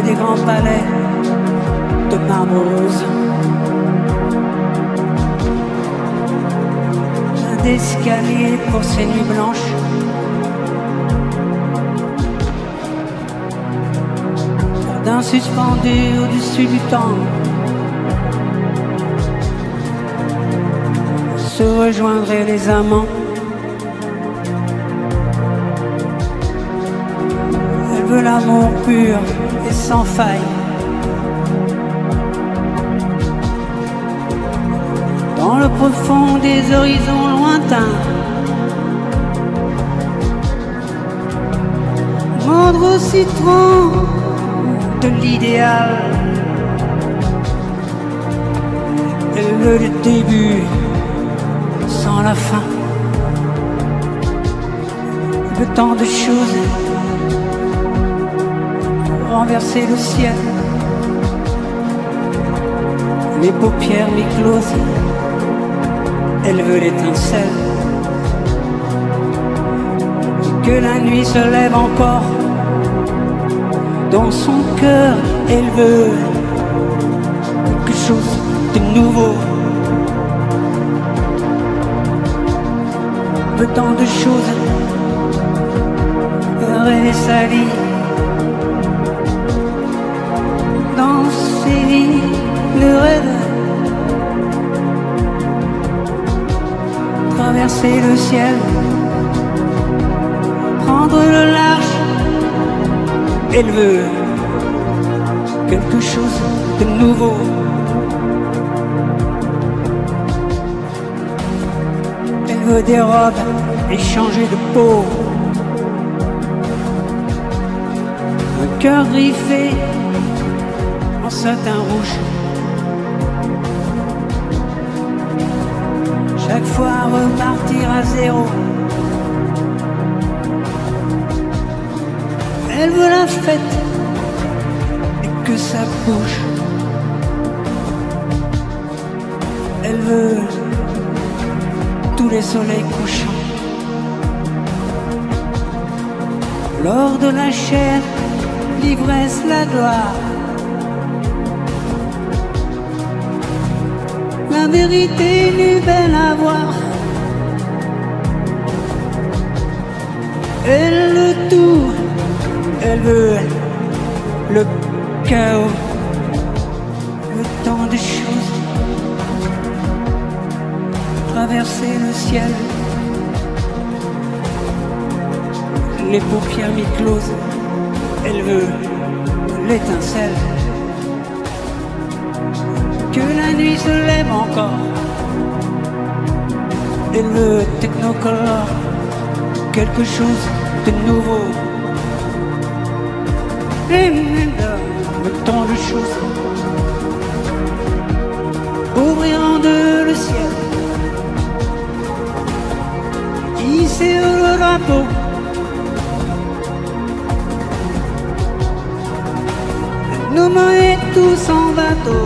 des grands palais de marbre rose. Un escalier pour ces nuits blanches. Jardin suspendu au-dessus du temps. Se rejoindraient les amants. Elle veut l'amour pur et sans faille. Dans le profond des horizons lointains, mordre au citron de l'idéal. Elle veut le début sans la fin. Elle veut tant de choses, renverser le ciel, les paupières mi-closes. Elle veut l'étincelle, que la nuit se lève encore. Dans son cœur, elle veut quelque chose de nouveau. Veut tant de choses, rêver sa vie. Dans ses vies, le rêve. Traverser le ciel, prendre le large. Elle veut quelque chose de nouveau. Elle veut des robes et changer de peau. Un cœur griffé en satin rouge. Chaque fois repartir à zéro. Elle veut la fête et que ça bouge. Elle veut tous les soleils couchants. L'or de la chair, l'ivresse, la gloire. La vérité n'est belle à voir. Elle le tout, elle veut le chaos, le temps de choses. Traverser le ciel, les paupières mi-closes. Elle veut l'étincelle. Que la nuit se lève encore. Elle veut technocolor, quelque chose de nouveau. Et même tant de choses. Ouvrir en deux le ciel. Hisser le drapeau. Nous mener tous en bateau.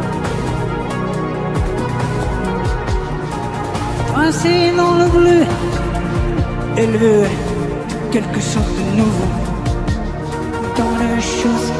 Tracé dans le bleu, elle veut quelque chose de nouveau. Dans les choses.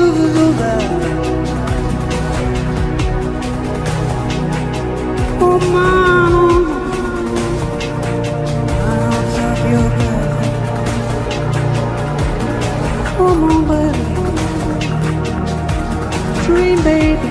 Oh, mama, I love you, girl. Come on, baby, dream, baby.